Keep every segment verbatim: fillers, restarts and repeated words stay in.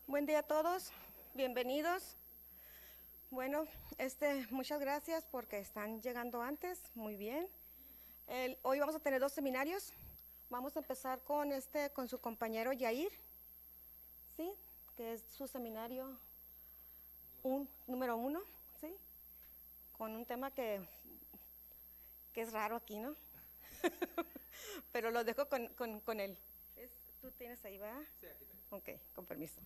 Buen día a todos, bienvenidos. Bueno, este, muchas gracias porque están llegando antes, muy bien. El, hoy vamos a tener dos seminarios. Vamos a empezar con este, con su compañero Yair, ¿sí? Que es su seminario un, número uno, ¿sí? Con un tema que, que es raro aquí, ¿no? Pero lo dejo con, con, con él. Es, ¿Tú tienes ahí, va? Sí, aquí tengo. Ok, con permiso.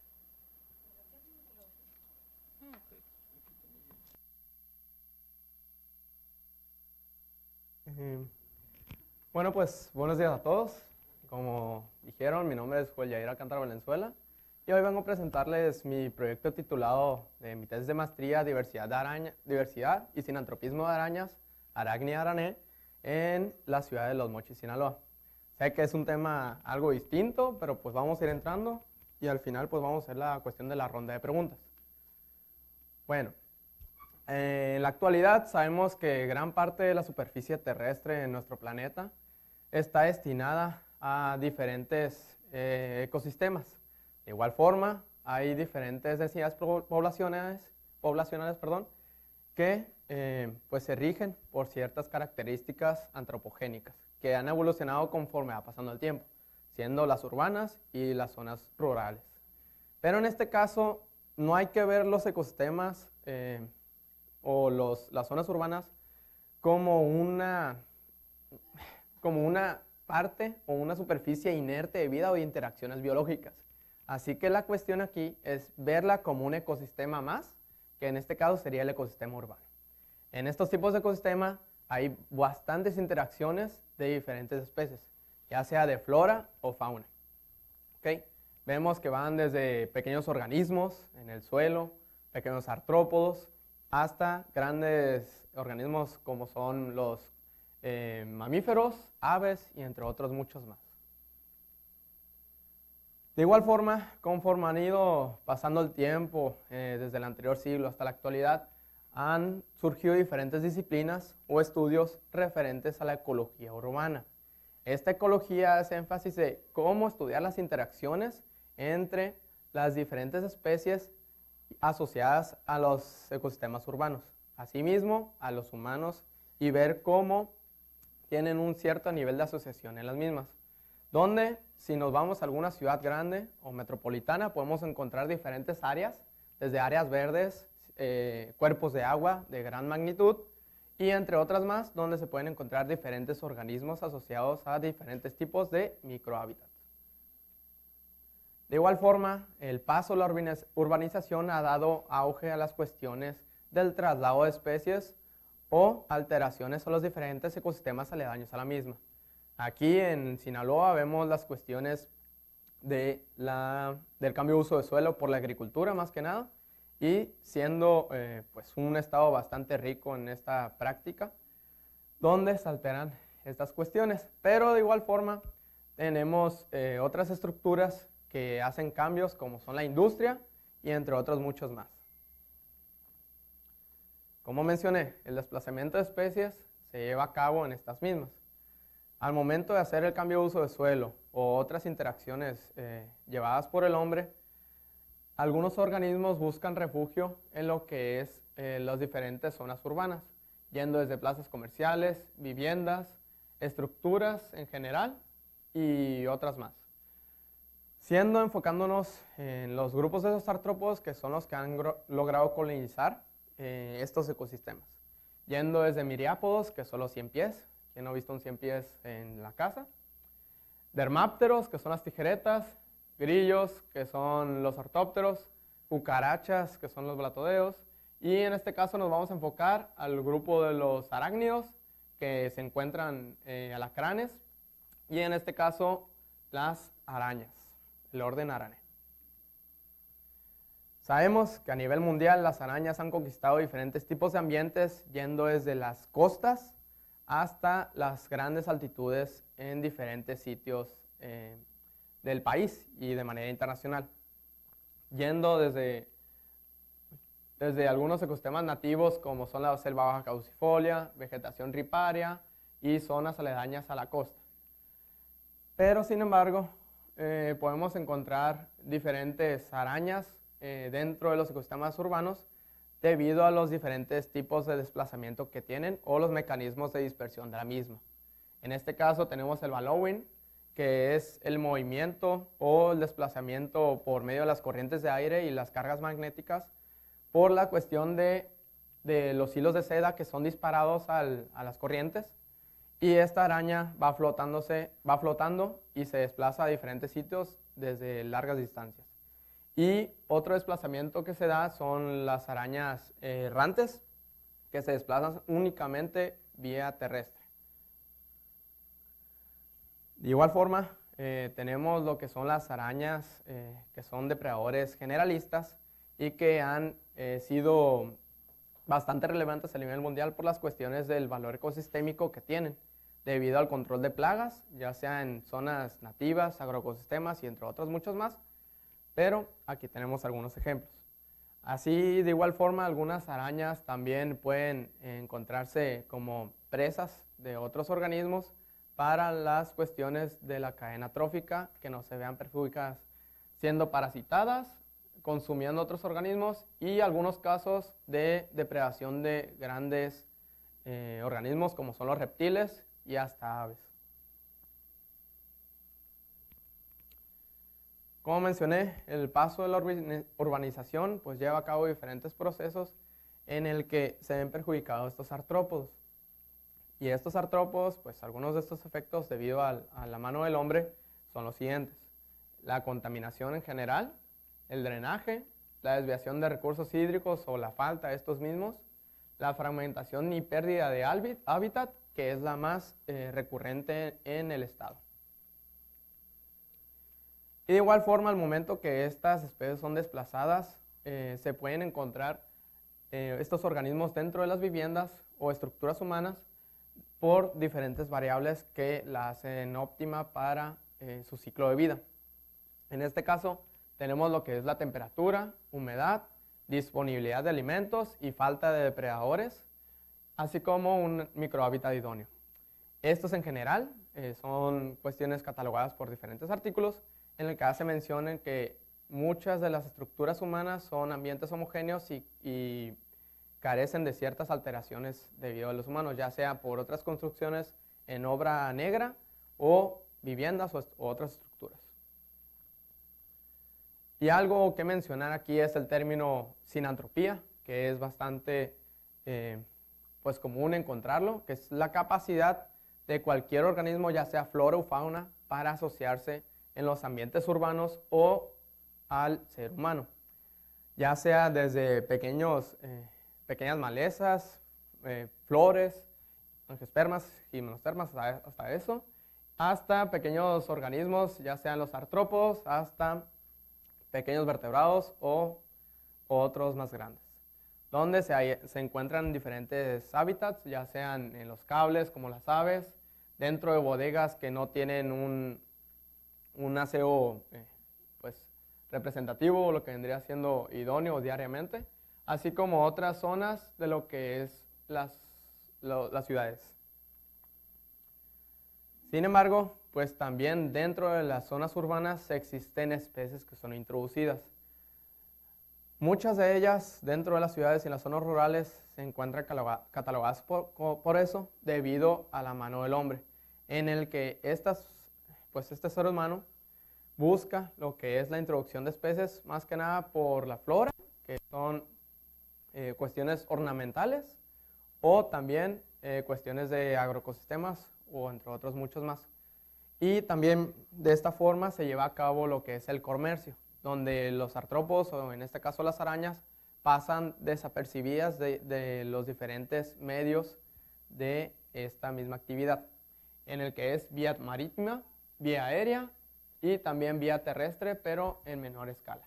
Eh, bueno, pues buenos días a todos. Como dijeron, mi nombre es Joel Yair Alcántara Valenzuela y hoy vengo a presentarles mi proyecto titulado de mi tesis de maestría Diversidad, de araña, diversidad y Sinantropismo de arañas, Arachnida araneae, en la ciudad de Los Mochis, Sinaloa. Sé que es un tema algo distinto, pero pues vamos a ir entrando y al final pues vamos a hacer la cuestión de la ronda de preguntas. Bueno. Eh, en la actualidad sabemos que gran parte de la superficie terrestre en nuestro planeta está destinada a diferentes eh, ecosistemas. De igual forma, hay diferentes densidades poblacionales, poblacionales perdón, que eh, pues se rigen por ciertas características antropogénicas que han evolucionado conforme va pasando el tiempo, siendo las urbanas y las zonas rurales. Pero en este caso no hay que ver los ecosistemas eh, o los, las zonas urbanas como una, como una parte o una superficie inerte de vida o de interacciones biológicas. Así que la cuestión aquí es verla como un ecosistema más, que en este caso sería el ecosistema urbano. En estos tipos de ecosistemas hay bastantes interacciones de diferentes especies, ya sea de flora o fauna. ¿Okay? Vemos que van desde pequeños organismos en el suelo, pequeños artrópodos, hasta grandes organismos como son los eh, mamíferos, aves y entre otros muchos más. De igual forma, conforme han ido pasando el tiempo, eh, desde el anterior siglo hasta la actualidad, han surgido diferentes disciplinas o estudios referentes a la ecología urbana. Esta ecología hace énfasis en cómo estudiar las interacciones entre las diferentes especies asociadas a los ecosistemas urbanos, asimismo a los humanos, y ver cómo tienen un cierto nivel de asociación en las mismas, donde si nos vamos a alguna ciudad grande o metropolitana podemos encontrar diferentes áreas, desde áreas verdes, eh, cuerpos de agua de gran magnitud, y entre otras más, donde se pueden encontrar diferentes organismos asociados a diferentes tipos de microhábitats. De igual forma, el paso de la urbanización ha dado auge a las cuestiones del traslado de especies o alteraciones a los diferentes ecosistemas aledaños a la misma. Aquí en Sinaloa vemos las cuestiones de la, del cambio de uso de suelo por la agricultura más que nada, y siendo eh, pues un estado bastante rico en esta práctica, donde se alteran estas cuestiones. Pero de igual forma tenemos eh, otras estructuras que hacen cambios como son la industria y entre otros muchos más. Como mencioné, el desplazamiento de especies se lleva a cabo en estas mismas. Al momento de hacer el cambio de uso de suelo o otras interacciones eh, llevadas por el hombre, algunos organismos buscan refugio en lo que es eh, las diferentes zonas urbanas, yendo desde plazas comerciales, viviendas, estructuras en general y otras más. Siendo enfocándonos en los grupos de los artrópodos, que son los que han logrado colonizar eh, estos ecosistemas. Yendo desde miriápodos, que son los cien pies, quien no ha visto un cien pies en la casa. Dermápteros, que son las tijeretas. Grillos, que son los ortópteros. Cucarachas, que son los blatodeos. Y en este caso nos vamos a enfocar al grupo de los arácnidos, que se encuentran eh, alacranes. Y en este caso las arañas, el orden Araneae. Sabemos que a nivel mundial las arañas han conquistado diferentes tipos de ambientes, yendo desde las costas hasta las grandes altitudes en diferentes sitios eh, del país y de manera internacional. Yendo desde, desde algunos ecosistemas nativos como son la selva baja caducifolia, vegetación riparia y zonas aledañas a la costa. Pero sin embargo, eh, podemos encontrar diferentes arañas eh, dentro de los ecosistemas urbanos debido a los diferentes tipos de desplazamiento que tienen o los mecanismos de dispersión de la misma. En este caso tenemos el ballowing, que es el movimiento o el desplazamiento por medio de las corrientes de aire y las cargas magnéticas por la cuestión de, de los hilos de seda que son disparados al, a las corrientes, y esta araña va, flotándose, va flotando y se desplaza a diferentes sitios desde largas distancias. Y otro desplazamiento que se da son las arañas eh, errantes, que se desplazan únicamente vía terrestre. De igual forma, eh, tenemos lo que son las arañas eh, que son depredadores generalistas y que han eh, sido bastante relevantes a nivel mundial por las cuestiones del valor ecosistémico que tienen, debido al control de plagas, ya sea en zonas nativas, agroecosistemas y entre otros muchos más, pero aquí tenemos algunos ejemplos. Así, de igual forma, algunas arañas también pueden encontrarse como presas de otros organismos para las cuestiones de la cadena trófica, que no se vean perjudicadas, siendo parasitadas, consumiendo otros organismos y algunos casos de depredación de grandes eh, organismos como son los reptiles y hasta aves. Como mencioné, el paso de la urbanización pues lleva a cabo diferentes procesos en el que se ven perjudicados estos artrópodos. Y estos artrópodos, pues algunos de estos efectos debido al, a la mano del hombre son los siguientes: la contaminación en general, el drenaje, la desviación de recursos hídricos o la falta de estos mismos, la fragmentación y pérdida de hábitat, que es la más eh, recurrente en el estado. Y de igual forma, al momento que estas especies son desplazadas, eh, se pueden encontrar eh, estos organismos dentro de las viviendas o estructuras humanas por diferentes variables que la hacen óptima para eh, su ciclo de vida. En este caso, tenemos lo que es la temperatura, humedad, disponibilidad de alimentos y falta de depredadores, así como un microhábitat idóneo. Estos en general eh, son cuestiones catalogadas por diferentes artículos, en el que hace mención en que muchas de las estructuras humanas son ambientes homogéneos y, y carecen de ciertas alteraciones debido a los humanos, ya sea por otras construcciones en obra negra o viviendas o, o otras estructuras. Y algo que mencionar aquí es el término sinantropía, que es bastante eh, pues común encontrarlo, que es la capacidad de cualquier organismo, ya sea flora o fauna, para asociarse en los ambientes urbanos o al ser humano, ya sea desde pequeños, eh, pequeñas malezas, eh, flores, angiospermas, gimnospermas, hasta, hasta eso, hasta pequeños organismos, ya sean los artrópodos, hasta pequeños vertebrados o, o otros más grandes, donde se, hay, se encuentran diferentes hábitats, ya sean en los cables como las aves, dentro de bodegas que no tienen un, un aseo eh, pues, representativo o lo que vendría siendo idóneo diariamente, así como otras zonas de lo que es las, lo, las ciudades. Sin embargo, pues también dentro de las zonas urbanas existen especies que son introducidas. Muchas de ellas dentro de las ciudades y en las zonas rurales se encuentran catalogadas por, por eso debido a la mano del hombre, en el que estas, pues este ser humano busca lo que es la introducción de especies más que nada por la flora, que son eh, cuestiones ornamentales, o también eh, cuestiones de agroecosistemas o entre otros muchos más. Y también de esta forma se lleva a cabo lo que es el comercio, donde los artrópodos, o en este caso las arañas, pasan desapercibidas de, de los diferentes medios de esta misma actividad, en el que es vía marítima, vía aérea y también vía terrestre, pero en menor escala.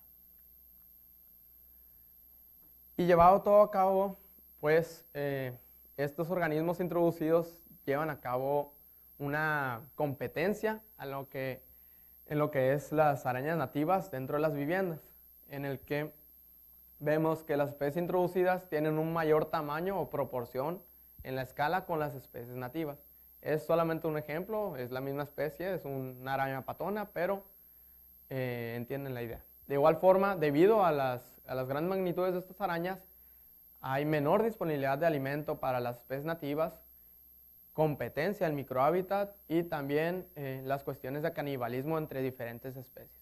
Y llevado todo a cabo, pues eh, estos organismos introducidos llevan a cabo una competencia a lo que, en lo que es las arañas nativas dentro de las viviendas, en el que vemos que las especies introducidas tienen un mayor tamaño o proporción en la escala con las especies nativas. Es solamente un ejemplo, es la misma especie, es una araña patona, pero eh, entienden la idea. De igual forma, debido a las, a las grandes magnitudes de estas arañas, hay menor disponibilidad de alimento para las especies nativas, competencia en microhábitat y también eh, las cuestiones de canibalismo entre diferentes especies.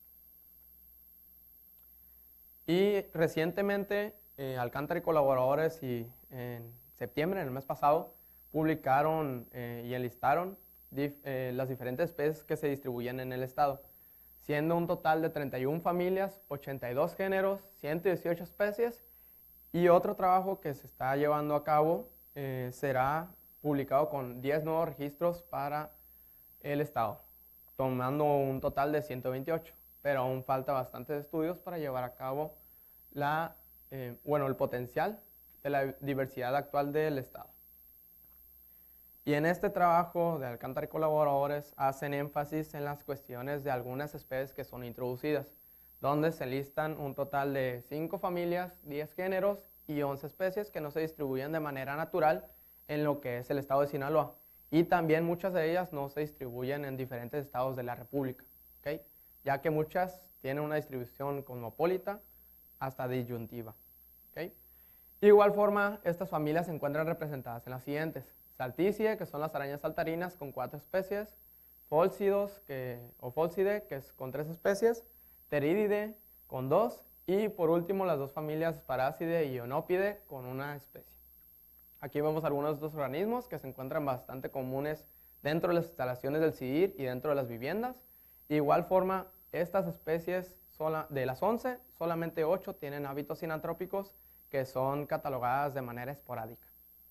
Y recientemente, eh, Alcántara y colaboradores y en septiembre, en el mes pasado, publicaron eh, y enlistaron dif, eh, las diferentes especies que se distribuyen en el estado, siendo un total de treinta y una familias, ochenta y dos géneros, ciento dieciocho especies, y otro trabajo que se está llevando a cabo eh, será publicado con diez nuevos registros para el estado, tomando un total de ciento veintiocho, pero aún falta bastantes estudios para llevar a cabo la, eh, bueno, el potencial de la diversidad actual del estado. Y en este trabajo de Alcántara y colaboradores hacen énfasis en las cuestiones de algunas especies que son introducidas, donde se listan un total de cinco familias, diez géneros y once especies que no se distribuyen de manera natural en lo que es el estado de Sinaloa. Y también muchas de ellas no se distribuyen en diferentes estados de la República, ¿okay? Ya que muchas tienen una distribución cosmopolita hasta disyuntiva, ¿okay? De igual forma, estas familias se encuentran representadas en las siguientes: Salticie, que son las arañas saltarinas con cuatro especies; Fólcidos, que, o Fólcide, que es con tres especies; Pteridide, con dos; y por último las dos familias Paráside y Onópide, con una especie. Aquí vemos algunos de estos organismos que se encuentran bastante comunes dentro de las instalaciones del C I D I R y dentro de las viviendas. De igual forma, estas especies, sola, de las once, solamente ocho tienen hábitos sinantrópicos que son catalogadas de manera esporádica.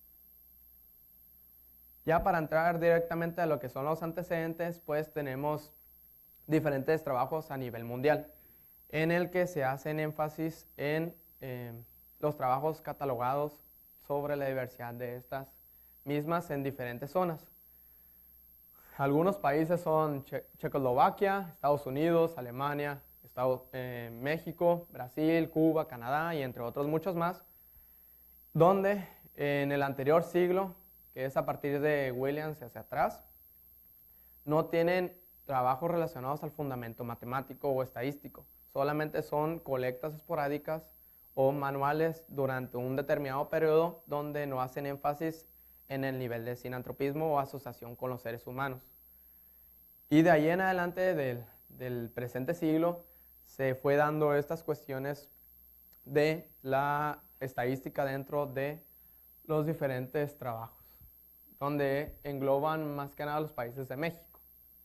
Ya para entrar directamente a lo que son los antecedentes, pues tenemos diferentes trabajos a nivel mundial, en el que se hacen énfasis en eh, los trabajos catalogados sobre la diversidad de estas mismas en diferentes zonas. Algunos países son che Checoslovaquia, Estados Unidos, Alemania, Estados, eh, México, Brasil, Cuba, Canadá y entre otros muchos más, donde en el anterior siglo, que es a partir de Williams hacia atrás, no tienen trabajos relacionados al fundamento matemático o estadístico, solamente son colectas esporádicas o manuales durante un determinado periodo donde no hacen énfasis en el nivel de sinantropismo o asociación con los seres humanos. Y de ahí en adelante del, del presente siglo se fue dando estas cuestiones de la estadística dentro de los diferentes trabajos, donde engloban más que nada los países de México.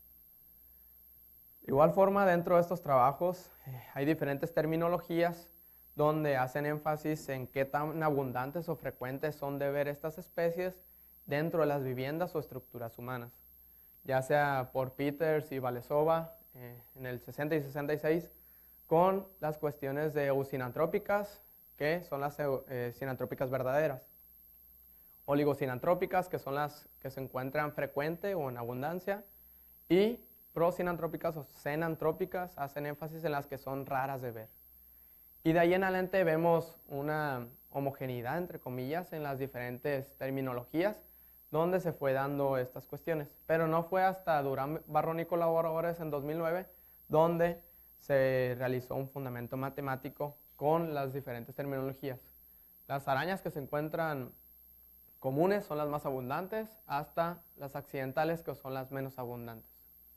De igual forma, dentro de estos trabajos eh, hay diferentes terminologías donde hacen énfasis en qué tan abundantes o frecuentes son de ver estas especies dentro de las viviendas o estructuras humanas, ya sea por Peters y Valesova eh, en el sesenta y sesenta y seis, con las cuestiones de eusinantrópicas, que son las eh, sinantrópicas verdaderas; oligosinantrópicas, que son las que se encuentran frecuente o en abundancia; y prosinantrópicas o xenantrópicas, hacen énfasis en las que son raras de ver. Y de ahí en adelante vemos una homogeneidad, entre comillas, en las diferentes terminologías donde se fue dando estas cuestiones. Pero no fue hasta Durán Barrón y colaboradores en dos mil nueve donde se realizó un fundamento matemático con las diferentes terminologías. Las arañas que se encuentran comunes son las más abundantes, hasta las accidentales, que son las menos abundantes.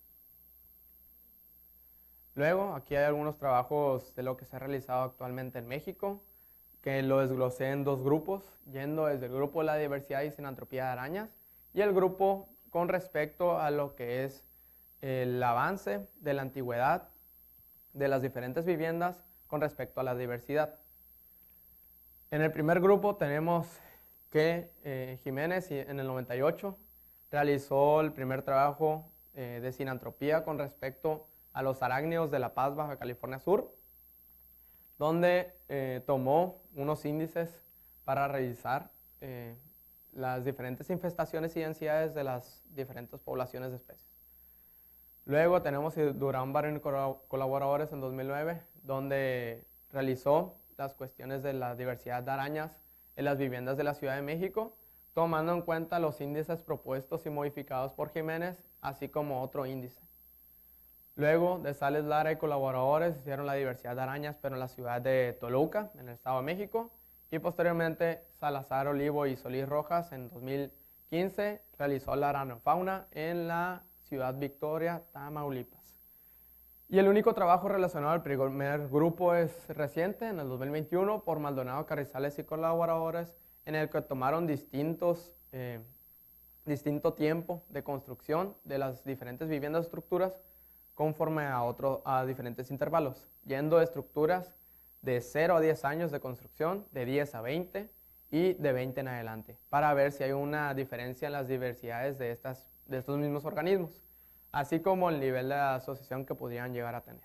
Luego, aquí hay algunos trabajos de lo que se ha realizado actualmente en México, que lo desglosé en dos grupos, yendo desde el grupo de la diversidad y sinantropía de arañas, y el grupo con respecto a lo que es el avance de la antigüedad de las diferentes viviendas con respecto a la diversidad. En el primer grupo tenemos que eh, Jiménez en el noventa y ocho realizó el primer trabajo eh, de sinantropía con respecto a los arácnidos de La Paz, Baja California Sur, donde eh, tomó unos índices para revisar eh, las diferentes infestaciones y densidades de las diferentes poblaciones de especies. Luego tenemos Durán Barrón y colaboradores en dos mil nueve, donde realizó las cuestiones de la diversidad de arañas en las viviendas de la Ciudad de México, tomando en cuenta los índices propuestos y modificados por Jiménez, así como otro índice. Luego de Sales Lara y colaboradores hicieron la diversidad de arañas, pero en la ciudad de Toluca, en el Estado de México. Y posteriormente Salazar Olivo y Solís Rojas en dos mil quince realizó la aranofauna en la ciudad Victoria, Tamaulipas. Y el único trabajo relacionado al primer grupo es reciente, en el dos mil veintiuno, por Maldonado Carrizales y colaboradores, en el que tomaron distintos, eh, distinto tiempo de construcción de las diferentes viviendas o estructuras conforme a, otro, a diferentes intervalos, yendo de estructuras de cero a diez años de construcción, de diez a veinte y de veinte en adelante, para ver si hay una diferencia en las diversidades de, estas, de estos mismos organismos, así como el nivel de asociación que podrían llegar a tener.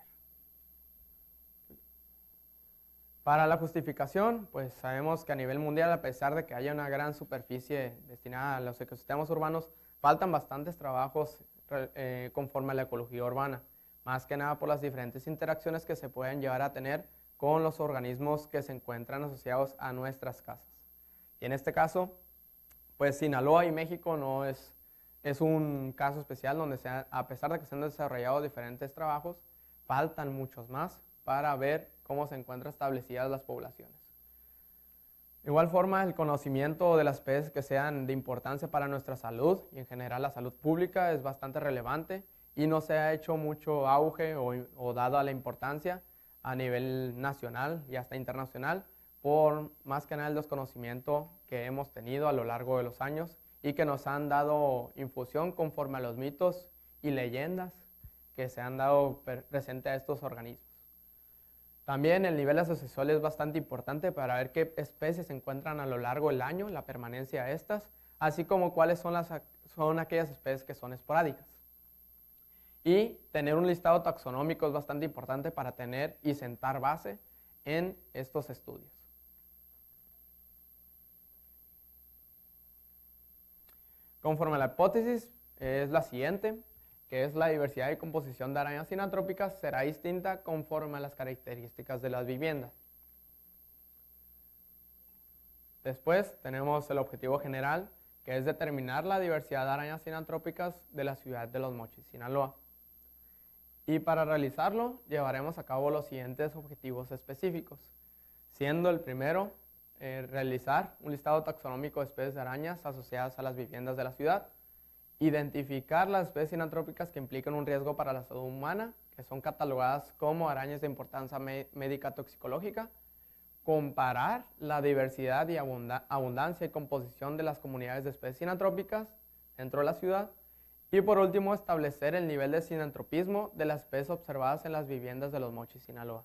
Para la justificación, pues sabemos que a nivel mundial, a pesar de que haya una gran superficie destinada a los ecosistemas urbanos, faltan bastantes trabajos eh, conforme a la ecología urbana, más que nada por las diferentes interacciones que se pueden llegar a tener con los organismos que se encuentran asociados a nuestras casas. Y en este caso, pues Sinaloa y México no es, es un caso especial donde se ha, a pesar de que se han desarrollado diferentes trabajos, faltan muchos más para ver cómo se encuentran establecidas las poblaciones. De igual forma, el conocimiento de las especies que sean de importancia para nuestra salud y en general la salud pública es bastante relevante y no se ha hecho mucho auge o, o dado a la importancia a nivel nacional y hasta internacional por más que nada el desconocimiento que hemos tenido a lo largo de los años y que nos han dado infusión conforme a los mitos y leyendas que se han dado presente a estos organismos. También el nivel asociacional es bastante importante para ver qué especies se encuentran a lo largo del año, la permanencia de estas, así como cuáles son, las, son aquellas especies que son esporádicas. Y tener un listado taxonómico es bastante importante para tener y sentar base en estos estudios. Conforme a la hipótesis es la siguiente, que es la diversidad y composición de arañas sinantrópicas será distinta conforme a las características de las viviendas. Después tenemos el objetivo general, que es determinar la diversidad de arañas sinantrópicas de la ciudad de Los Mochis, Sinaloa. Y para realizarlo, llevaremos a cabo los siguientes objetivos específicos, siendo el primero, eh, realizar un listado taxonómico de especies de arañas asociadas a las viviendas de la ciudad, identificar las especies sinantrópicas que implican un riesgo para la salud humana, que son catalogadas como arañas de importancia médica toxicológica, comparar la diversidad y abundancia y composición de las comunidades de especies sinantrópicas dentro de la ciudad, y por último, establecer el nivel de sinantropismo de las especies observadas en las viviendas de Los Mochis, Sinaloa.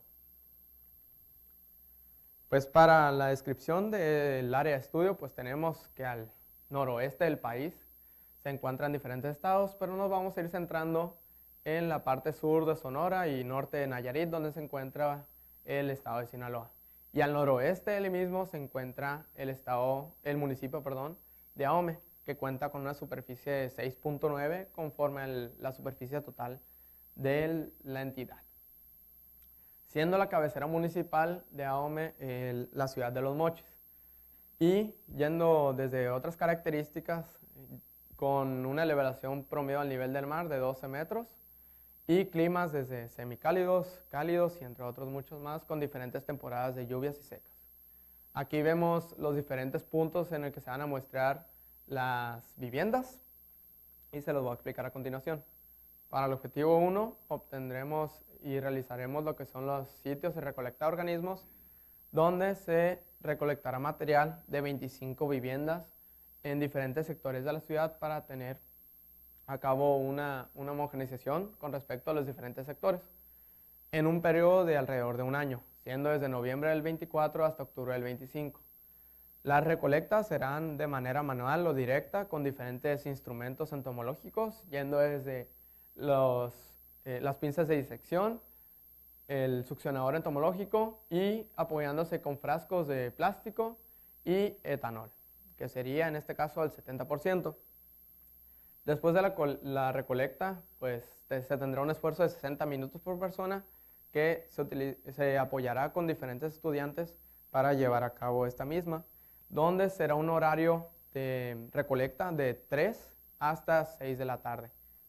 Pues para la descripción del área de estudio, pues tenemos que al noroeste del país se encuentran diferentes estados, pero nos vamos a ir centrando en la parte sur de Sonora y norte de Nayarit, donde se encuentra el estado de Sinaloa. Y al noroeste del mismo se encuentra el, estado, el municipio perdón, de Ahome, que cuenta con una superficie de seis punto nueve conforme a la superficie total de la entidad. Siendo la cabecera municipal de Ahome el, la ciudad de Los Mochis. Y yendo desde otras características, con una elevación promedio al nivel del mar de doce metros y climas desde semicálidos, cálidos y entre otros muchos más con diferentes temporadas de lluvias y secas. Aquí vemos los diferentes puntos en los que se van a muestrear las viviendas y se los voy a explicar a continuación. Para el objetivo uno obtendremos y realizaremos lo que son los sitios de recolecta de organismos donde se recolectará material de veinticinco viviendas en diferentes sectores de la ciudad para tener a cabo una, una homogeneización con respecto a los diferentes sectores en un periodo de alrededor de un año, siendo desde noviembre del veinticuatro hasta octubre del veinticinco. Las recolectas serán de manera manual o directa con diferentes instrumentos entomológicos, yendo desde los, eh, las pinzas de disección, el succionador entomológico y apoyándose con frascos de plástico y etanol, que sería en este caso el setenta por ciento. Después de la, la recolecta, pues te, se tendrá un esfuerzo de sesenta minutos por persona que se, se apoyará con diferentes estudiantes para llevar a cabo esta misma, donde será un horario de recolecta de tres hasta seis de la tarde,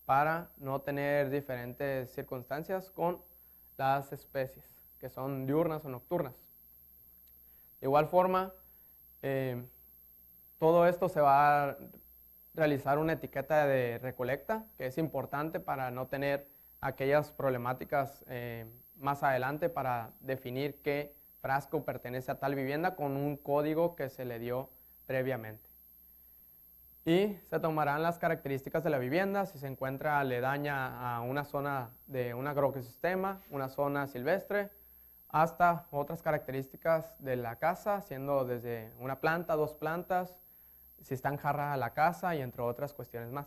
para no tener diferentes circunstancias con las especies, que son diurnas o nocturnas. De igual forma, eh, todo esto se va a realizar una etiqueta de recolecta, que es importante para no tener aquellas problemáticas eh, más adelante para definir qué frasco pertenece a tal vivienda con un código que se le dio previamente. Y se tomarán las características de la vivienda, si se encuentra aledaña a una zona de un agroecosistema, una zona silvestre, hasta otras características de la casa, siendo desde una planta, dos plantas, si está enjarrada la casa y entre otras cuestiones más.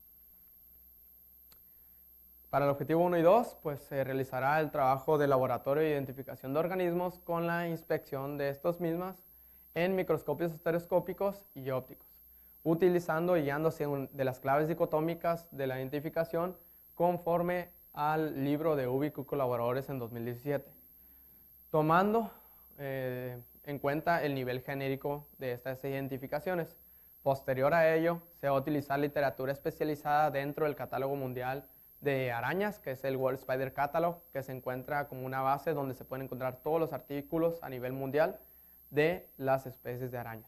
Para el objetivo uno y dos, pues se realizará el trabajo de laboratorio de identificación de organismos con la inspección de estos mismas en microscopios estereoscópicos y ópticos, utilizando y guiándose de las claves dicotómicas de la identificación conforme al libro de U B I C y colaboradores en dos mil diecisiete, tomando eh, en cuenta el nivel genérico de estas identificaciones. Posterior a ello, se va a utilizar literatura especializada dentro del catálogo mundial de arañas, que es el World Spider Catalog, que se encuentra como una base donde se pueden encontrar todos los artículos a nivel mundial de las especies de arañas.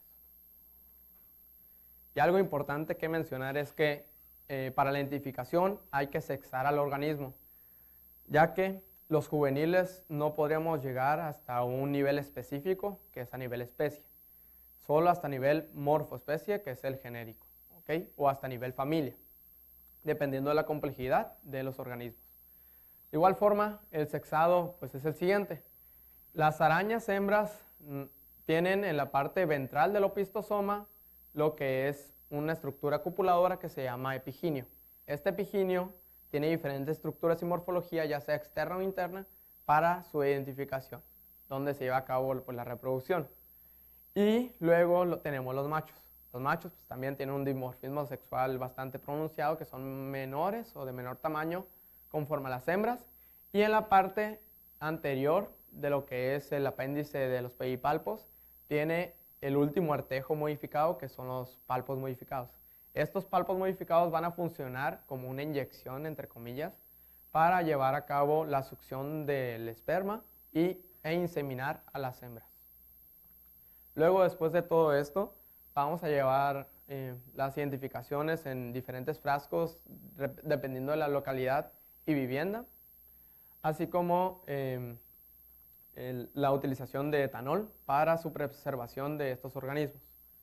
Y algo importante que mencionar es que eh, para la identificación hay que sexar al organismo, ya que los juveniles no podríamos llegar hasta un nivel específico, que es a nivel especie, solo hasta nivel morfoespecie, que es el genérico, ¿okay? O hasta nivel familia, dependiendo de la complejidad de los organismos. De igual forma, el sexado pues, es el siguiente. Las arañas hembras mm, tienen en la parte ventral del opistosoma lo que es una estructura copuladora que se llama epiginio. Este epiginio tiene diferentes estructuras y morfología, ya sea externa o interna, para su identificación, donde se lleva a cabo pues, la reproducción. Y luego lo, tenemos los machos. Los machos pues, también tienen un dimorfismo sexual bastante pronunciado, que son menores o de menor tamaño conforme a las hembras. Y en la parte anterior de lo que es el apéndice de los pedipalpos, tiene el último artejo modificado, que son los palpos modificados. Estos palpos modificados van a funcionar como una inyección, entre comillas, para llevar a cabo la succión del esperma y, e inseminar a las hembras. Luego, después de todo esto, vamos a llevar eh, las identificaciones en diferentes frascos dependiendo de la localidad y vivienda, así como eh, el, la utilización de etanol para su preservación de estos organismos.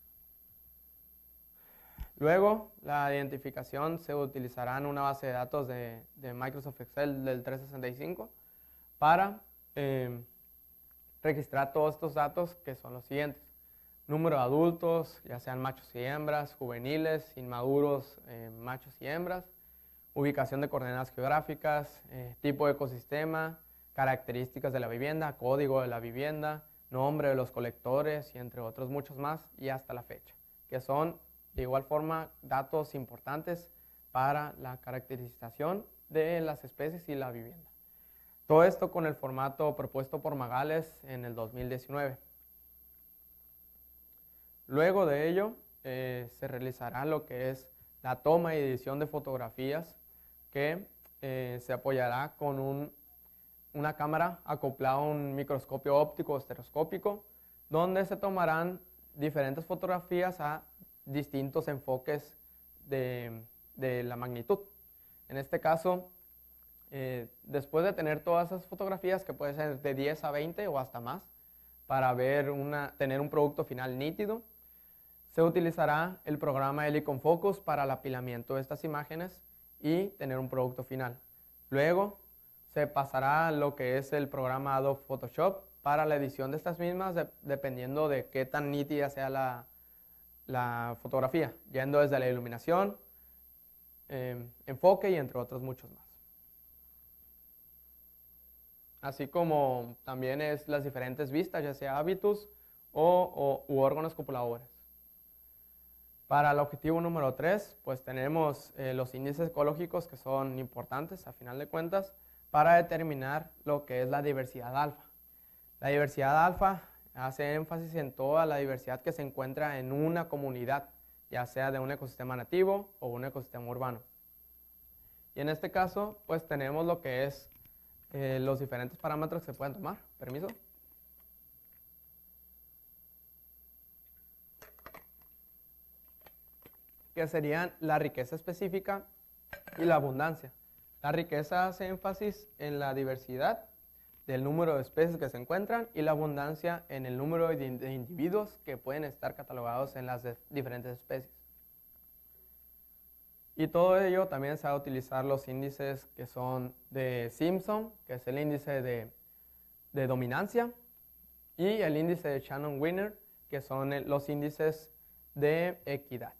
Luego, la identificación se utilizará en una base de datos de, de Microsoft Excel del trescientos sesenta y cinco para eh, registrar todos estos datos, que son los siguientes: número de adultos, ya sean machos y hembras, juveniles, inmaduros, eh, machos y hembras, ubicación de coordenadas geográficas, eh, tipo de ecosistema, características de la vivienda, código de la vivienda, nombre de los colectores y entre otros muchos más, y hasta la fecha, que son de igual forma datos importantes para la caracterización de las especies y la vivienda. Todo esto con el formato propuesto por Magales en el dos mil diecinueve. Luego de ello, eh, se realizará lo que es la toma y edición de fotografías, que eh, se apoyará con un, una cámara acoplada a un microscopio óptico o estereoscópico, donde se tomarán diferentes fotografías a distintos enfoques de, de la magnitud. En este caso, eh, después de tener todas esas fotografías, que puede ser de diez a veinte o hasta más, para ver una, tener un producto final nítido, se utilizará el programa Helicon Focus para el apilamiento de estas imágenes y tener un producto final. Luego se pasará a lo que es el programa Adobe Photoshop para la edición de estas mismas, de, dependiendo de qué tan nítida sea la, la fotografía, yendo desde la iluminación, eh, enfoque y entre otros muchos más. Así como también es las diferentes vistas, ya sea habitus o, o u órganos copuladores. Para el objetivo número tres, pues tenemos eh, los índices ecológicos, que son importantes a final de cuentas para determinar lo que es la diversidad alfa. La diversidad alfa hace énfasis en toda la diversidad que se encuentra en una comunidad, ya sea de un ecosistema nativo o un ecosistema urbano. Y en este caso, pues tenemos lo que es eh, los diferentes parámetros que se pueden tomar. Permiso. Que serían la riqueza específica y la abundancia. La riqueza hace énfasis en la diversidad del número de especies que se encuentran y la abundancia en el número de, de individuos que pueden estar catalogados en las diferentes especies. Y todo ello también se va a utilizar los índices que son de Simpson, que es el índice de, de dominancia, y el índice de Shannon-Wiener, que son el, los índices de equidad.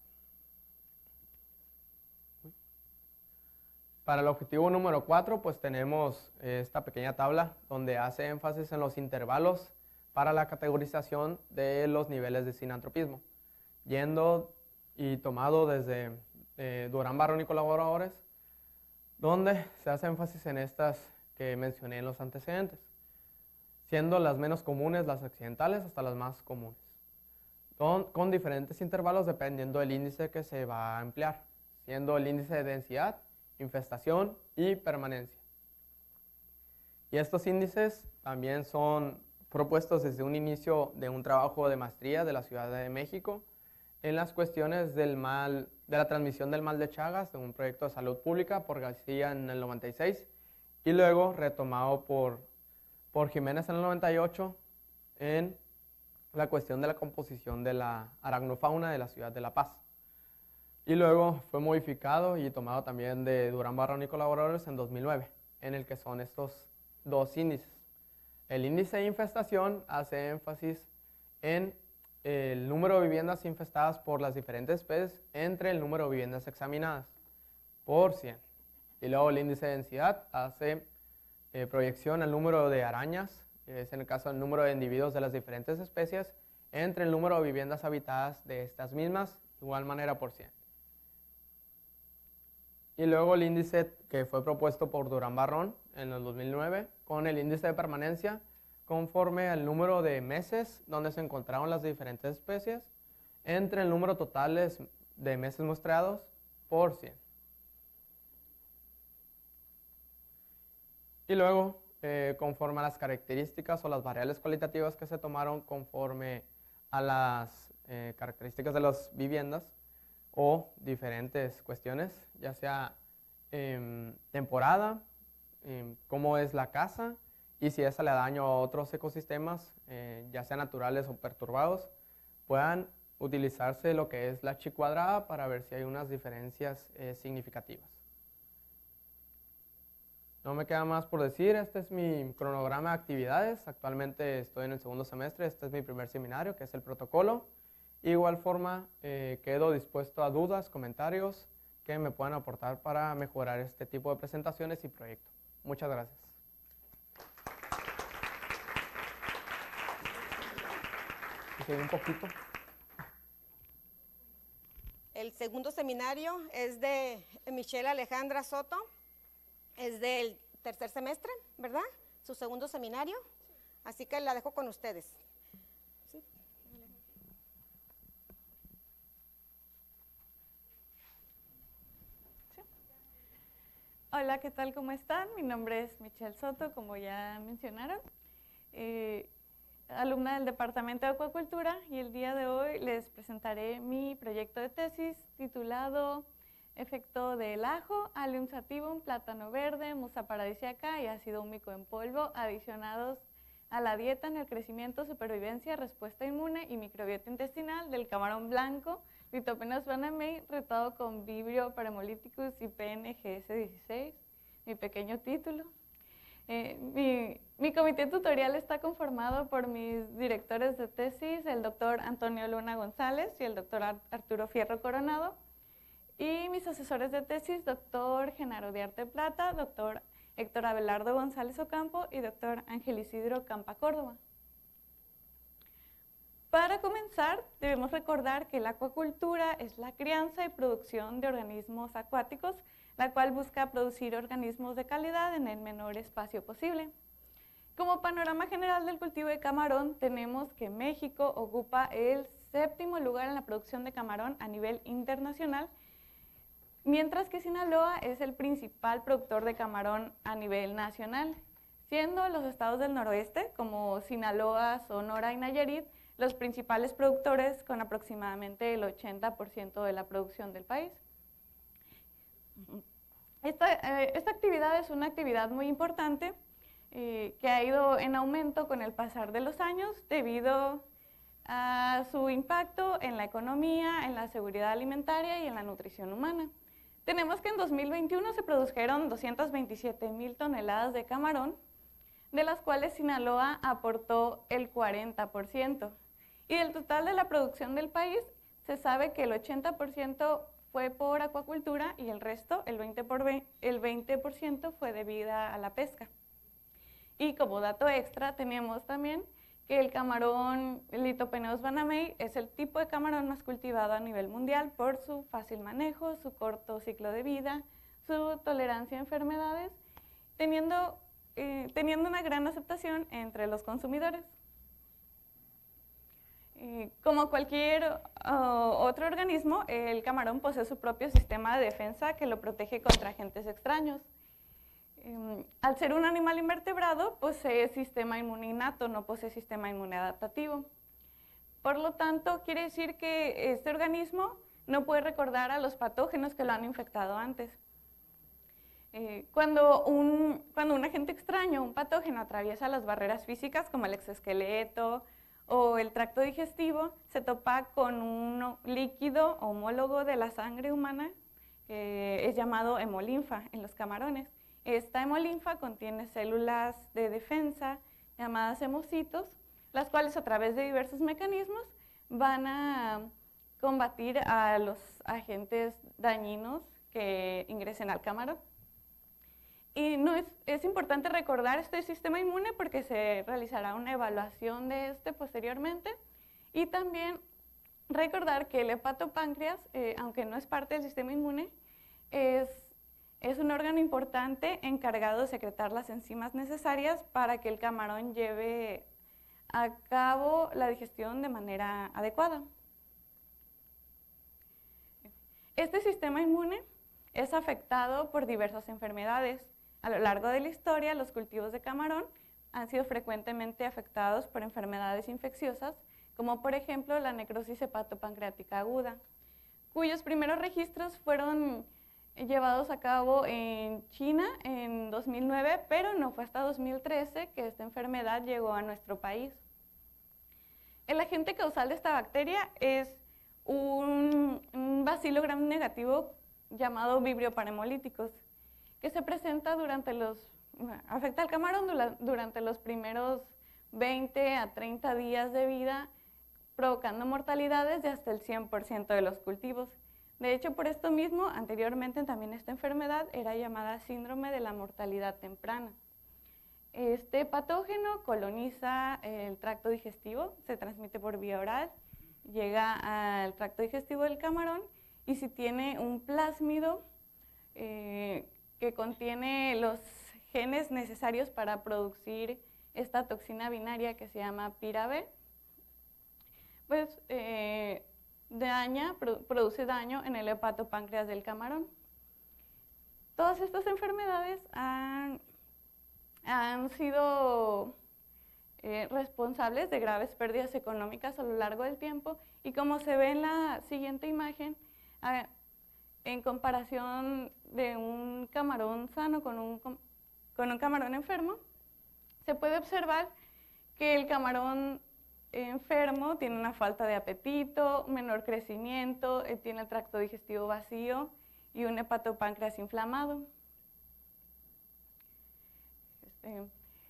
Para el objetivo número cuatro, pues tenemos esta pequeña tabla donde hace énfasis en los intervalos para la categorización de los niveles de sinantropismo, yendo y tomado desde eh, Durán Barrón y colaboradores, donde se hace énfasis en estas que mencioné en los antecedentes, siendo las menos comunes las accidentales hasta las más comunes, con, con diferentes intervalos dependiendo del índice que se va a emplear, siendo el índice de densidad, infestación y permanencia. Y estos índices también son propuestos desde un inicio de un trabajo de maestría de la Ciudad de México en las cuestiones del mal, de la transmisión del mal de Chagas, de un proyecto de salud pública por García en el noventa y seis, y luego retomado por, por Jiménez en el noventa y ocho en la cuestión de la composición de la aracnofauna de la ciudad de La Paz. Y luego fue modificado y tomado también de Durán Barrón y colaboradores en dos mil nueve, en el que son estos dos índices. El índice de infestación hace énfasis en el número de viviendas infestadas por las diferentes especies entre el número de viviendas examinadas por cien. Y luego el índice de densidad hace eh, proyección al número de arañas, es en el caso del número de individuos de las diferentes especies, entre el número de viviendas habitadas de estas mismas, de igual manera por cien. Y luego el índice que fue propuesto por Durán Barrón en el dos mil nueve, con el índice de permanencia, conforme al número de meses donde se encontraron las diferentes especies, entre el número total de meses muestreados por cien. Y luego, eh, conforme a las características o las variables cualitativas que se tomaron conforme a las eh, características de las viviendas o diferentes cuestiones, ya sea eh, temporada, eh, cómo es la casa, y si esa le da daño a otros ecosistemas, eh, ya sean naturales o perturbados, puedan utilizarse lo que es la chi cuadrada para ver si hay unas diferencias eh, significativas. No me queda más por decir, este es mi cronograma de actividades. Actualmente estoy en el segundo semestre, este es mi primer seminario, que es el protocolo. De igual forma, eh, quedo dispuesto a dudas, comentarios que me puedan aportar para mejorar este tipo de presentaciones y proyectos. Muchas gracias. Un poquito. El segundo seminario es de Michelle Alejandra Soto, es del tercer semestre, ¿verdad? Su segundo seminario, así que la dejo con ustedes. ¿Sí? Sí. Hola, ¿qué tal? ¿Cómo están? Mi nombre es Michelle Soto, como ya mencionaron. Eh, alumna del Departamento de Acuacultura, y el día de hoy les presentaré mi proyecto de tesis titulado Efecto del ajo, Allium sativum, plátano verde, musa paradisiaca y ácido húmico en polvo adicionados a la dieta en el crecimiento, supervivencia, respuesta inmune y microbiota intestinal del camarón blanco Lithopenos banamei retado con Vibrio parhemolyticus y P N G S dieciséis, mi pequeño título. Eh, mi, mi comité tutorial está conformado por mis directores de tesis, el doctor Antonio Luna González y el doctor Arturo Fierro Coronado, y mis asesores de tesis, doctor Genaro Diarte Plata, doctor Héctor Abelardo González Ocampo y doctor Ángel Isidro Campa Córdoba. Para comenzar, debemos recordar que la acuacultura es la crianza y producción de organismos acuáticos, la cual busca producir organismos de calidad en el menor espacio posible. Como panorama general del cultivo de camarón, tenemos que México ocupa el séptimo lugar en la producción de camarón a nivel internacional, mientras que Sinaloa es el principal productor de camarón a nivel nacional, siendo los estados del noroeste, como Sinaloa, Sonora y Nayarit, los principales productores con aproximadamente el ochenta por ciento de la producción del país. Esta, eh, esta actividad es una actividad muy importante eh, que ha ido en aumento con el pasar de los años debido a su impacto en la economía, en la seguridad alimentaria y en la nutrición humana. Tenemos que en dos mil veintiuno se produjeron doscientas veintisiete mil toneladas de camarón, de las cuales Sinaloa aportó el cuarenta por ciento. Y del total de la producción del país, se sabe que el ochenta por ciento fue por acuacultura y el resto, el veinte por ciento, el veinte por ciento fue debida a la pesca. Y como dato extra, tenemos también que el camarón Lithopeneus banamei es el tipo de camarón más cultivado a nivel mundial por su fácil manejo, su corto ciclo de vida, su tolerancia a enfermedades, teniendo, eh, teniendo una gran aceptación entre los consumidores. Eh, como cualquier uh, otro organismo, el camarón posee su propio sistema de defensa que lo protege contra agentes extraños. Eh, al ser un animal invertebrado, posee sistema inmune innato, no posee sistema inmune adaptativo. Por lo tanto, quiere decir que este organismo no puede recordar a los patógenos que lo han infectado antes. Eh, cuando, un, cuando un agente extraño, un patógeno, atraviesa las barreras físicas como el exoesqueleto o el tracto digestivo, se topa con un líquido homólogo de la sangre humana que es llamado hemolinfa en los camarones. Esta hemolinfa contiene células de defensa llamadas hemocitos, las cuales a través de diversos mecanismos van a combatir a los agentes dañinos que ingresen al camarón. Y no es, es importante recordar este sistema inmune porque se realizará una evaluación de este posteriormente, y también recordar que el hepatopáncreas, eh, aunque no es parte del sistema inmune, es, es un órgano importante encargado de secretar las enzimas necesarias para que el camarón lleve a cabo la digestión de manera adecuada. Este sistema inmune es afectado por diversas enfermedades. A lo largo de la historia, los cultivos de camarón han sido frecuentemente afectados por enfermedades infecciosas, como por ejemplo la necrosis hepatopancreática aguda, cuyos primeros registros fueron llevados a cabo en China en dos mil nueve, pero no fue hasta dos mil trece que esta enfermedad llegó a nuestro país. El agente causal de esta bacteria es un, un bacilo gram negativo llamado Vibrio parahemolíticos, que se presenta durante los, afecta al camarón durante los primeros veinte a treinta días de vida, provocando mortalidades de hasta el cien por ciento de los cultivos. De hecho, por esto mismo, anteriormente también esta enfermedad era llamada síndrome de la mortalidad temprana. Este patógeno coloniza el tracto digestivo, se transmite por vía oral, llega al tracto digestivo del camarón, y si tiene un plásmido eh, que contiene los genes necesarios para producir esta toxina binaria que se llama pira-B, pues eh, daña, produ produce daño en el hepatopáncreas del camarón. Todas estas enfermedades han, han sido eh, responsables de graves pérdidas económicas a lo largo del tiempo, y como se ve en la siguiente imagen, a, en comparación de un camarón sano con un, con un camarón enfermo, se puede observar que el camarón enfermo tiene una falta de apetito, menor crecimiento, eh, tiene el tracto digestivo vacío y un hepatopáncreas inflamado. Este,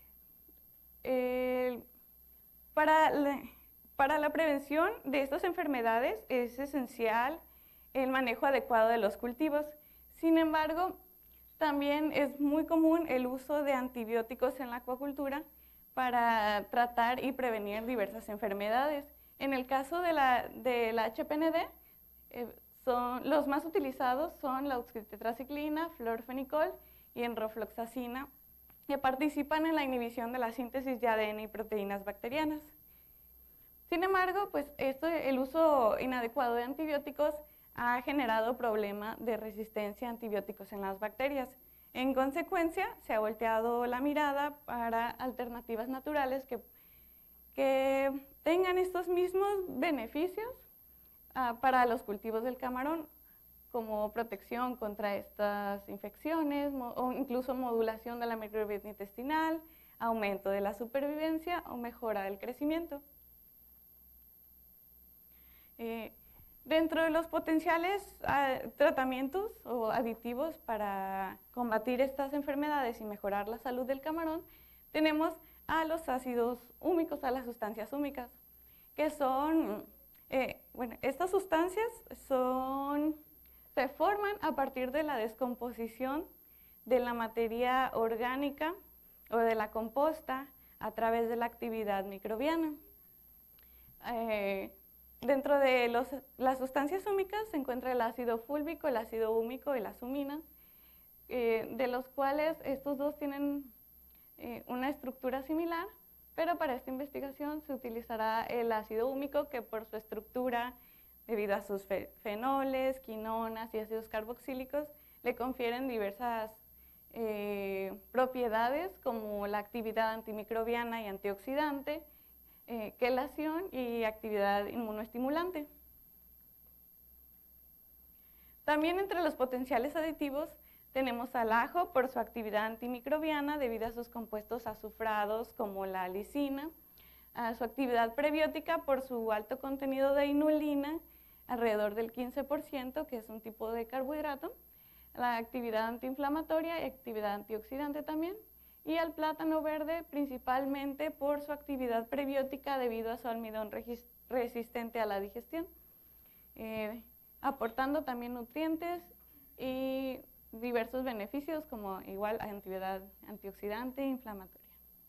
eh, para, la, para la prevención de estas enfermedades es esencial el manejo adecuado de los cultivos. Sin embargo, también es muy común el uso de antibióticos en la acuacultura para tratar y prevenir diversas enfermedades. En el caso de la, de la H P N D, eh, son, los más utilizados son la oxitetraciclina, florfenicol y enrofloxacina, que participan en la inhibición de la síntesis de A D N y proteínas bacterianas. Sin embargo, pues esto, el uso inadecuado de antibióticos ha generado problema de resistencia a antibióticos en las bacterias. En consecuencia, se ha volteado la mirada para alternativas naturales que, que tengan estos mismos beneficios uh, para los cultivos del camarón, como protección contra estas infecciones o incluso modulación de la microbiota intestinal, aumento de la supervivencia o mejora del crecimiento. Eh, dentro de los potenciales uh, tratamientos o aditivos para combatir estas enfermedades y mejorar la salud del camarón, tenemos a los ácidos húmicos, a las sustancias húmicas, que son, eh, bueno, estas sustancias son, se forman a partir de la descomposición de la materia orgánica o de la composta a través de la actividad microbiana. Eh, Dentro de los, las sustancias húmicas se encuentra el ácido fúlvico, el ácido húmico y las huminas, eh, de los cuales estos dos tienen eh, una estructura similar, pero para esta investigación se utilizará el ácido húmico, que por su estructura, debido a sus fe fenoles, quinonas y ácidos carboxílicos, le confieren diversas eh, propiedades como la actividad antimicrobiana y antioxidante, Eh, quelación y actividad inmunoestimulante. También entre los potenciales aditivos tenemos al ajo por su actividad antimicrobiana debido a sus compuestos azufrados como la lisina, a su actividad prebiótica por su alto contenido de inulina, alrededor del quince por ciento, que es un tipo de carbohidrato, la actividad antiinflamatoria y actividad antioxidante también, y al plátano verde principalmente por su actividad prebiótica debido a su almidón resistente a la digestión, eh, aportando también nutrientes y diversos beneficios como igual actividad antioxidante e inflamatoria.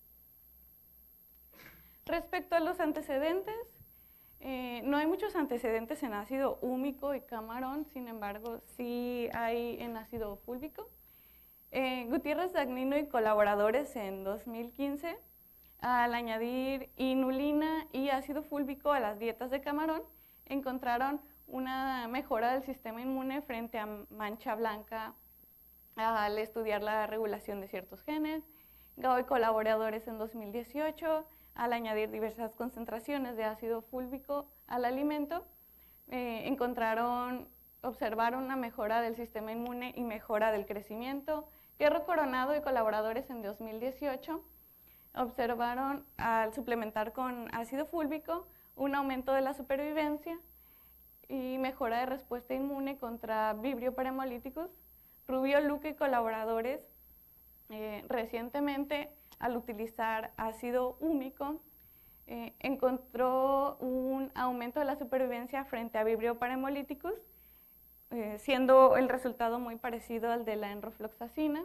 Respecto a los antecedentes, eh, no hay muchos antecedentes en ácido húmico y camarón, sin embargo sí hay en ácido fúlvico. Eh, Gutiérrez Dagnino y colaboradores en dos mil quince, al añadir inulina y ácido fúlvico a las dietas de camarón, encontraron una mejora del sistema inmune frente a mancha blanca al estudiar la regulación de ciertos genes. Gao y colaboradores en dos mil dieciocho, al añadir diversas concentraciones de ácido fúlvico al alimento, eh, encontraron, observaron una mejora del sistema inmune y mejora del crecimiento. Fierro Coronado y colaboradores en dos mil dieciocho observaron al suplementar con ácido fúlvico un aumento de la supervivencia y mejora de respuesta inmune contra Vibrio parahemolíticos. Rubio, Luque y colaboradores eh, recientemente al utilizar ácido húmico eh, encontró un aumento de la supervivencia frente a Vibrio parahemolíticos, Eh, siendo el resultado muy parecido al de la enrofloxacina.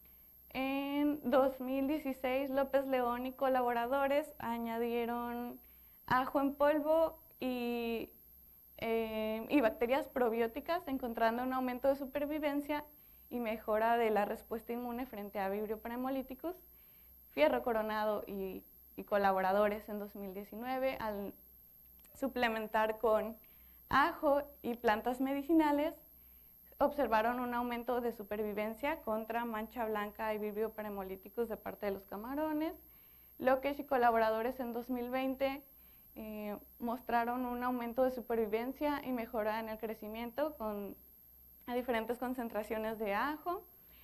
En dos mil dieciséis, López León y colaboradores añadieron ajo en polvo y, eh, y bacterias probióticas, encontrando un aumento de supervivencia y mejora de la respuesta inmune frente a Vibrio parahemolíticos. Fierro Coronado y, y colaboradores en dos mil diecinueve, al suplementar con ajo y plantas medicinales, observaron un aumento de supervivencia contra mancha blanca y Vibrio parahemolíticos de parte de los camarones. López y colaboradores en dos mil veinte eh, mostraron un aumento de supervivencia y mejora en el crecimiento con a diferentes concentraciones de ajo.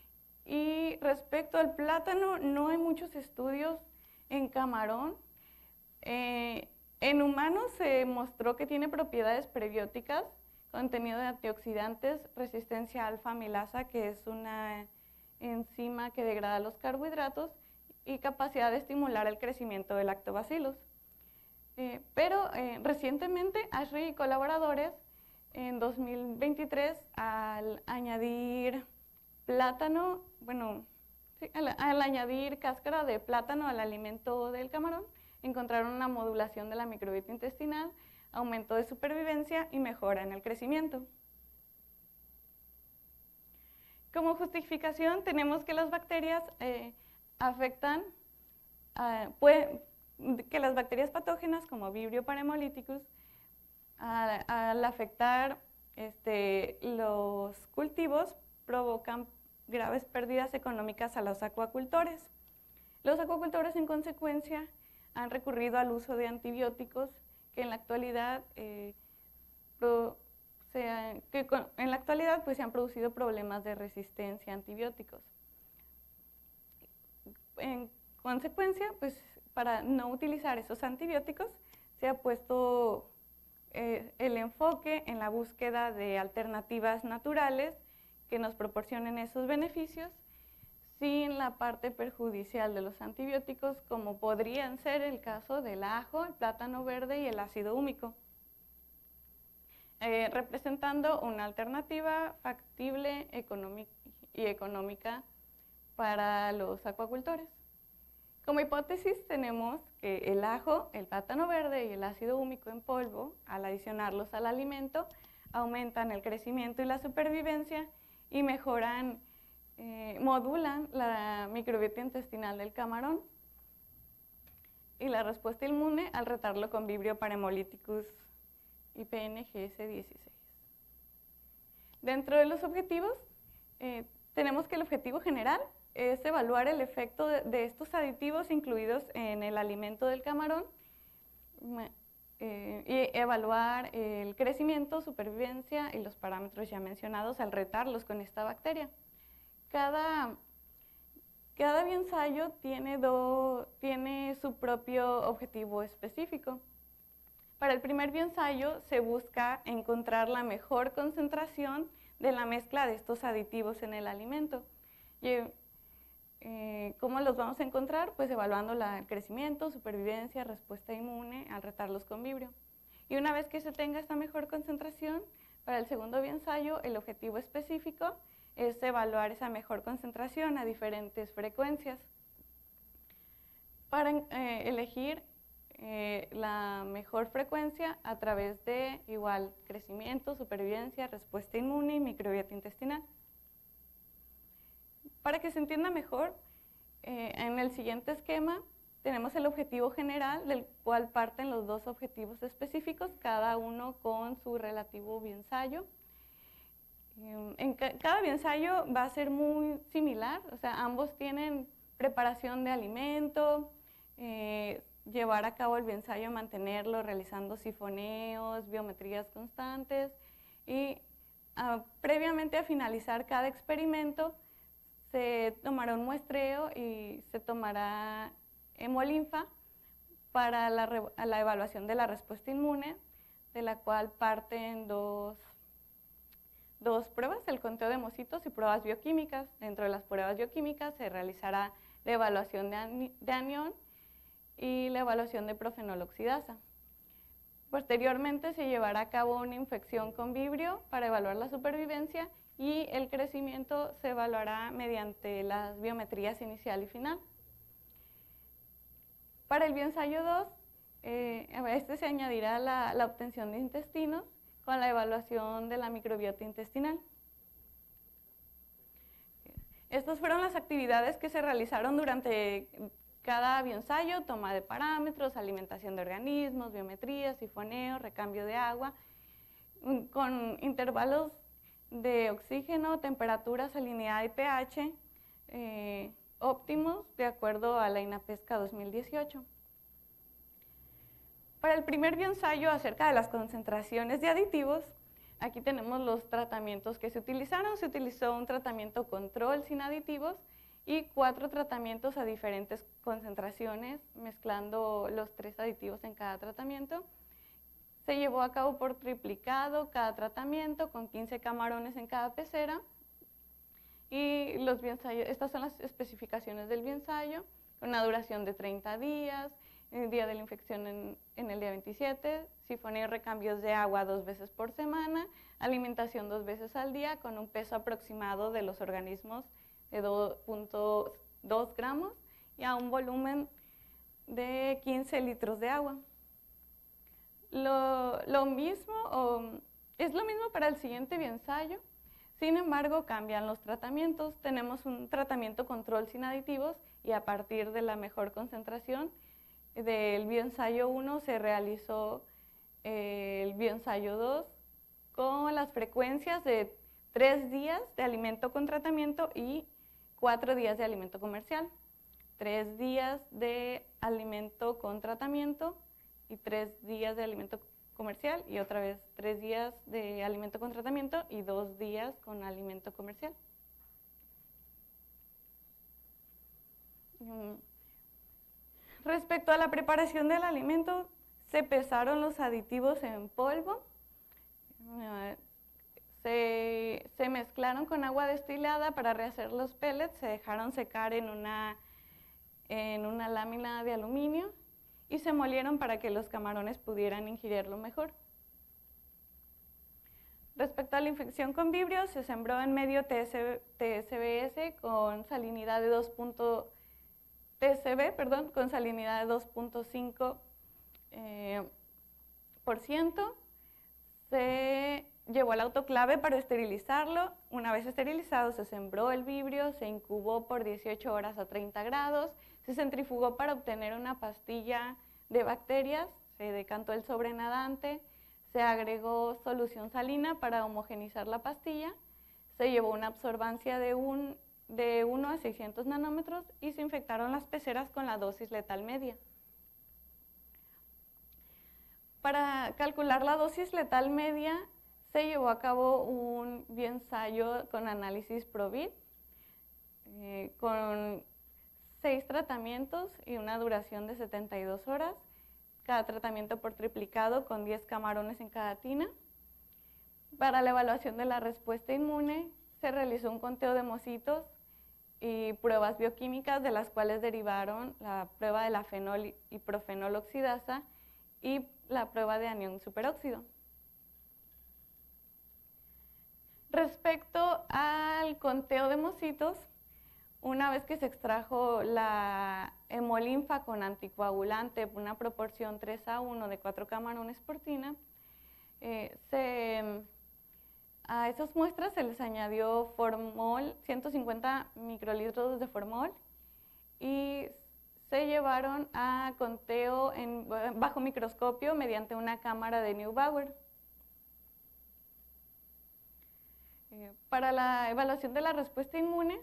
Y respecto al plátano, no hay muchos estudios en camarón. Eh, En humanos se mostró que tiene propiedades prebióticas, contenido de antioxidantes, resistencia a alfa-amilasa, que es una enzima que degrada los carbohidratos, y capacidad de estimular el crecimiento de lactobacilos. Eh, pero eh, recientemente, Ashry y colaboradores, en dos mil veintitrés, al añadir plátano, bueno, sí, al, al añadir cáscara de plátano al alimento del camarón, encontraron una modulación de la microbiota intestinal, aumento de supervivencia y mejora en el crecimiento. Como justificación tenemos que las bacterias eh, afectan, uh, puede, que las bacterias patógenas como Vibrio parahemolíticos, al, al afectar este, los cultivos provocan graves pérdidas económicas a los acuacultores. Los acuacultores, en consecuencia, han recurrido al uso de antibióticos que en la actualidad, eh, pro, se, que con, en la actualidad pues, se han producido problemas de resistencia a antibióticos. En consecuencia, pues, para no utilizar esos antibióticos, se ha puesto eh, el enfoque en la búsqueda de alternativas naturales que nos proporcionen esos beneficios sin la parte perjudicial de los antibióticos, como podrían ser el caso del ajo, el plátano verde y el ácido húmico, eh, representando una alternativa factible y económica para los acuacultores. Como hipótesis tenemos que el ajo, el plátano verde y el ácido húmico en polvo, al adicionarlos al alimento, aumentan el crecimiento y la supervivencia y mejoran, eh, modulan la microbiota intestinal del camarón y la respuesta inmune al retarlo con Vibrio Parhemolyticus y P N G S dieciséis. Dentro de los objetivos, eh, tenemos que el objetivo general es evaluar el efecto de, de estos aditivos incluidos en el alimento del camarón eh, y evaluar el crecimiento, supervivencia y los parámetros ya mencionados al retarlos con esta bacteria. Cada, cada biensayo tiene, do, tiene su propio objetivo específico. Para el primer biensayo se busca encontrar la mejor concentración de la mezcla de estos aditivos en el alimento. Y, Eh, ¿Cómo los vamos a encontrar? Pues evaluando la, el crecimiento, supervivencia, respuesta inmune al retarlos con Vibrio. Y una vez que se tenga esta mejor concentración, para el segundo biensayo, el objetivo específico es evaluar esa mejor concentración a diferentes frecuencias para eh, elegir eh, la mejor frecuencia a través de igual crecimiento, supervivencia, respuesta inmune y microbiota intestinal. Para que se entienda mejor, eh, en el siguiente esquema tenemos el objetivo general, del cual parten los dos objetivos específicos, cada uno con su relativo biensayo. En ca cada biensayo va a ser muy similar, o sea, ambos tienen preparación de alimento, eh, llevar a cabo el biensayo, mantenerlo, realizando sifoneos, biometrías constantes y uh, previamente a finalizar cada experimento, se tomará un muestreo y se tomará hemolinfa para la, la evaluación de la respuesta inmune, de la cual parten dos, dos pruebas, el conteo de hemocitos y pruebas bioquímicas. Dentro de las pruebas bioquímicas se realizará la evaluación de, ani, de anión y la evaluación de profenol oxidasa. Posteriormente se llevará a cabo una infección con Vibrio para evaluar la supervivencia y el crecimiento se evaluará mediante las biometrías inicial y final. Para el biensayo dos, eh, a este se añadirá la, la obtención de intestinos con la evaluación de la microbiota intestinal. Estas fueron las actividades que se realizaron durante cada biensayo: toma de parámetros, alimentación de organismos, biometrías, sifoneo, recambio de agua, con intervalos de oxígeno, temperatura, salinidad y pH eh, óptimos de acuerdo a la INAPESCA dos mil dieciocho. Para el primer biensayo acerca de las concentraciones de aditivos, aquí tenemos los tratamientos que se utilizaron. Se utilizó un tratamiento control sin aditivos y cuatro tratamientos a diferentes concentraciones, mezclando los tres aditivos en cada tratamiento. Se llevó a cabo por triplicado cada tratamiento, con quince camarones en cada pecera. Y los biensayos, estas son las especificaciones del biensayo, con una duración de treinta días, el día de la infección en, en el día veintisiete, sifoneo y recambios de agua dos veces por semana, alimentación dos veces al día, con un peso aproximado de los organismos de dos punto dos gramos y a un volumen de quince litros de agua. Lo, lo mismo, o, es lo mismo para el siguiente biensayo, sin embargo cambian los tratamientos. Tenemos un tratamiento control sin aditivos y a partir de la mejor concentración del biensayo uno se realizó eh, el biensayo dos con las frecuencias de tres días de alimento con tratamiento y cuatro días de alimento comercial. Tres días de alimento con tratamiento y tres días de alimento comercial, y otra vez tres días de alimento con tratamiento y dos días con alimento comercial. Respecto a la preparación del alimento, se pesaron los aditivos en polvo, se, se mezclaron con agua destilada para rehacer los pellets, se dejaron secar en una, en una lámina de aluminio y se molieron para que los camarones pudieran ingerirlo mejor. Respecto a la infección con vibrio, se sembró en medio T S B S con salinidad de dos punto cinco eh, por ciento. Se llevó al autoclave para esterilizarlo. Una vez esterilizado, se sembró el vibrio, se incubó por dieciocho horas a treinta grados, se centrifugó para obtener una pastilla de bacterias, se decantó el sobrenadante, se agregó solución salina para homogenizar la pastilla, se llevó una absorbancia de, un, de uno a seiscientos nanómetros y se infectaron las peceras con la dosis letal media. Para calcular la dosis letal media, se llevó a cabo un ensayo con análisis PROVID, eh, con seis tratamientos y una duración de setenta y dos horas, cada tratamiento por triplicado con diez camarones en cada tina. Para la evaluación de la respuesta inmune, se realizó un conteo de mocitos y pruebas bioquímicas, de las cuales derivaron la prueba de la fenol y profenol oxidasa y la prueba de anión superóxido. Respecto al conteo de mocitos, una vez que se extrajo la hemolinfa con anticoagulante, una proporción tres a uno de cuatro camarones por tina, eh, se, a esas muestras se les añadió formol, ciento cincuenta microlitros de formol, y se llevaron a conteo en, bajo microscopio mediante una cámara de Neubauer. Eh, para la evaluación de la respuesta inmune,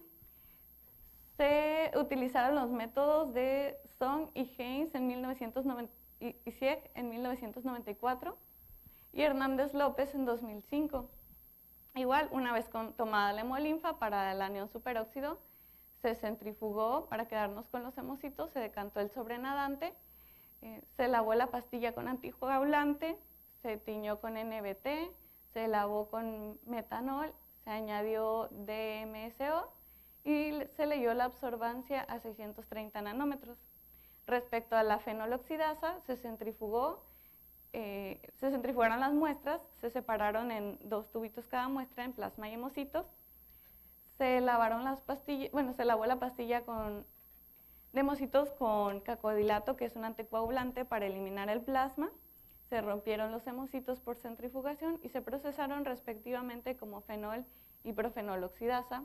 se utilizaron los métodos de Song y Haynes en mil novecientos noventa y Sieg en mil novecientos noventa y cuatro y Hernández López en dos mil cinco. Igual, una vez con, tomada la hemolinfa para el anión superóxido, se centrifugó para quedarnos con los hemocitos, se decantó el sobrenadante, eh, se lavó la pastilla con anticoagulante, se tiñó con N B T, se lavó con metanol, se añadió D M S O y se leyó la absorbancia a seiscientos treinta nanómetros. Respecto a la fenoloxidasa, se centrifugó, eh, se centrifugaron las muestras, se separaron en dos tubitos cada muestra en plasma y hemocitos, se lavaron las pastillas, bueno, se lavó la pastilla con, de hemocitos con cacodilato, que es un anticoagulante para eliminar el plasma, se rompieron los hemocitos por centrifugación y se procesaron respectivamente como fenol y profenoloxidasa,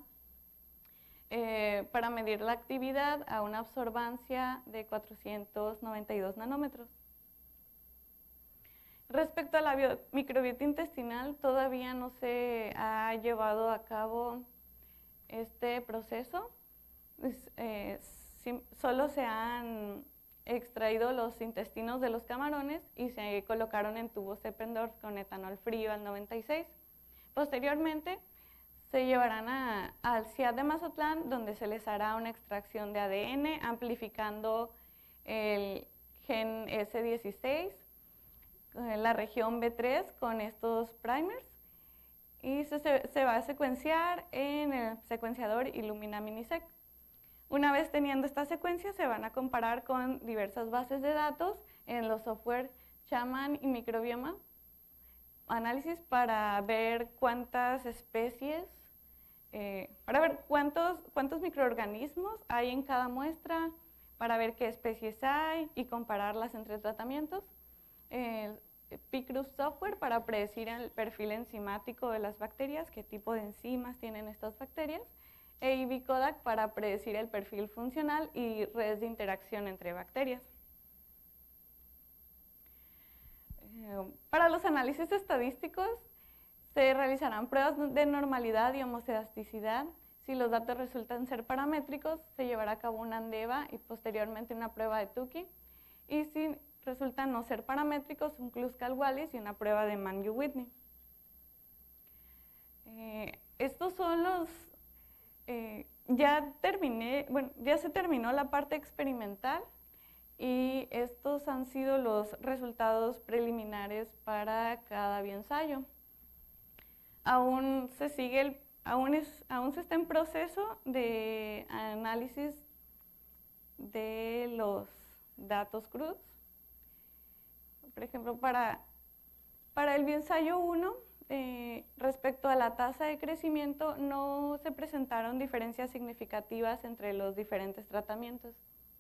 Eh, para medir la actividad a una absorbancia de cuatrocientos noventa y dos nanómetros. Respecto a la bio, microbiota intestinal, todavía no se ha llevado a cabo este proceso. Es, eh, sim, solo se han extraído los intestinos de los camarones y se colocaron en tubos Eppendorf con etanol frío al noventa y seis. Posteriormente, se llevarán a, al C I A D de Mazatlán, donde se les hará una extracción de A D N, amplificando el gen S dieciséis, la región B tres con estos primers, y se, se va a secuenciar en el secuenciador Illumina Minisec. Una vez teniendo esta secuencia, se van a comparar con diversas bases de datos en los software Shaman y Microbioma Análisis para ver cuántas especies, eh, para ver cuántos, cuántos microorganismos hay en cada muestra, para ver qué especies hay y compararlas entre tratamientos. Eh, Picrus Software para predecir el perfil enzimático de las bacterias, qué tipo de enzimas tienen estas bacterias, e I B Kodak para predecir el perfil funcional y redes de interacción entre bacterias. Para los análisis estadísticos, Se realizarán pruebas de normalidad y homocedasticidad. Si los datos resultan ser paramétricos, se llevará a cabo una ANDEVA y posteriormente una prueba de Tukey. Y si resultan no ser paramétricos, un Kruskal-Wallis y una prueba de Mann-Whitney. Eh, estos son los... Eh, ya terminé, bueno, ya se terminó la parte experimental y estos han sido los resultados preliminares para cada biensayo. Aún se sigue, el, aún, es, aún se está en proceso de análisis de los datos crudos. Por ejemplo, para, para el biensayo uno, eh, respecto a la tasa de crecimiento, no se presentaron diferencias significativas entre los diferentes tratamientos.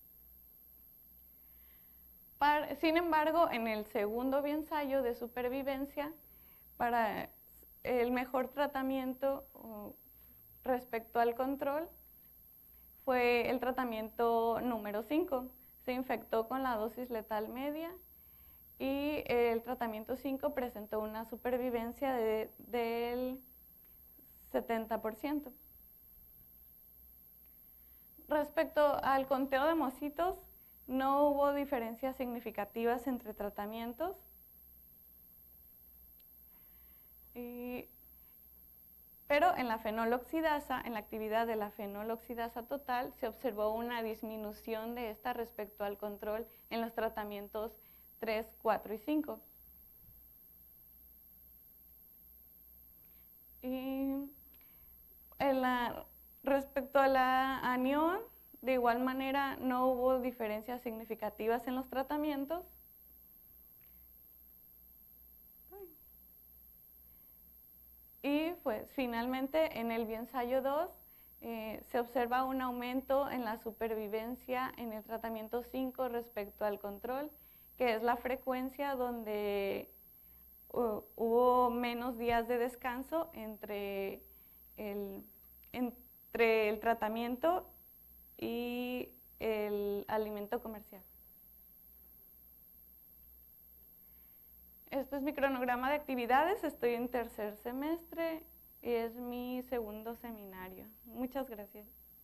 Para, sin embargo, en el segundo biensayo de supervivencia, para el mejor tratamiento uh, respecto al control fue el tratamiento número cinco. Se infectó con la dosis letal media y el tratamiento cinco presentó una supervivencia de, del setenta por ciento. Respecto al conteo de mocitos, no hubo diferencias significativas entre tratamientos. Y, pero en la fenoloxidasa, en la actividad de la fenoloxidasa total, se observó una disminución de esta respecto al control en los tratamientos tres, cuatro y cinco. Y en la, respecto a la anión, de igual manera no hubo diferencias significativas en los tratamientos. Y pues finalmente en el biensayo dos eh, se observa un aumento en la supervivencia en el tratamiento cinco respecto al control, que es la frecuencia donde uh, hubo menos días de descanso entre el, entre el tratamiento y el alimento comercial. Este es mi cronograma de actividades, estoy en tercer semestre y es mi segundo seminario. Muchas gracias.